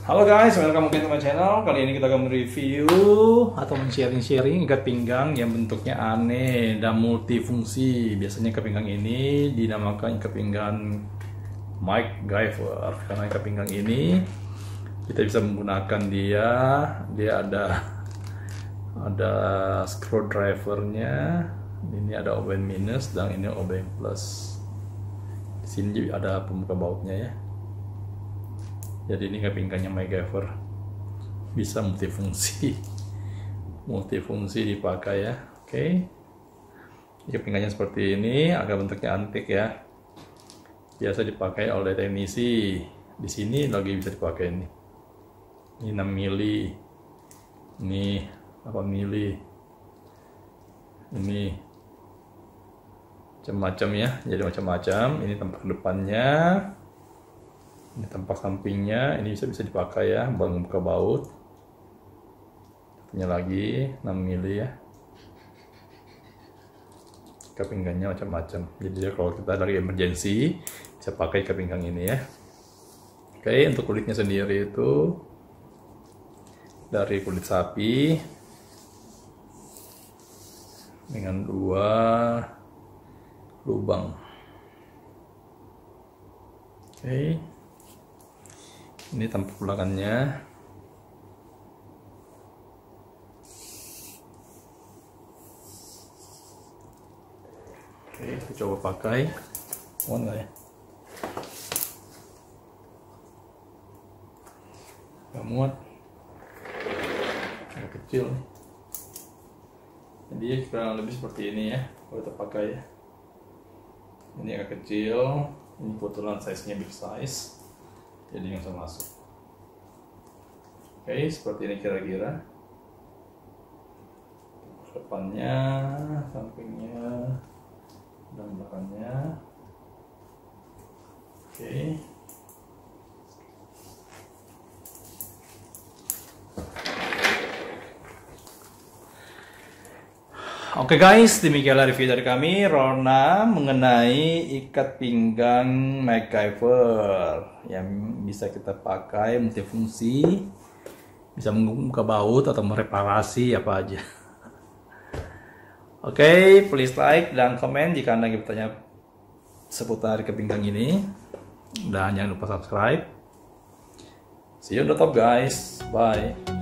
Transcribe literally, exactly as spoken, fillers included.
Halo guys, welcome back to my channel. Kali ini kita akan review atau men-sharing-sharing ikat pinggang yang bentuknya aneh dan multifungsi. Biasanya ikat pinggang ini dinamakan ikat pinggang MacGyver karena ikat pinggang ini kita bisa menggunakan dia. Dia ada ada screwdrivernya. Ini ada obeng minus dan ini obeng plus. Di sini juga ada pembuka bautnya ya. Jadi ini ikat pinggangnya MacGyver, bisa multifungsi, multifungsi dipakai ya. Oke, ikat pinggangnya seperti ini, agak bentuknya antik ya. Biasa dipakai oleh teknisi. Di sini lagi bisa dipakai ini. Ini enam mili, ini delapan mili, ini macam-macam ya. Jadi macam-macam. Ini tempat depannya. Ini tampak sampingnya, ini bisa bisa dipakai ya, buat membuka baut. Punya lagi enam mili ya. Ikat pinggangnya macam-macam. Jadi kalau kita dari emergency bisa pakai ikat pinggang ini ya. Oke, untuk kulitnya sendiri itu dari kulit sapi dengan dua lubang. Oke. Ini tampak belakangnya. Oke, kita coba pakai. Mau nggak ya? Nggak muat. Agak kecil. Jadi kurang lebih seperti ini ya. Kalau kita pakai ya. Ini agak kecil. Ini kebetulan size-nya big size. Jadi nggak bisa masuk. Oke, seperti ini kira-kira. Depannya, sampingnya, dan belakangnya. Oke. Oke guys, demikianlah review dari kami Rona mengenai ikat pinggang MacGyver yang bisa kita pakai multifungsi, bisa membuka baut atau mereparasi apa aja. Oke, okay, please like dan komen jika Anda ingin bertanya seputar ikat pinggang ini, dan jangan lupa subscribe. See you on the top guys, bye.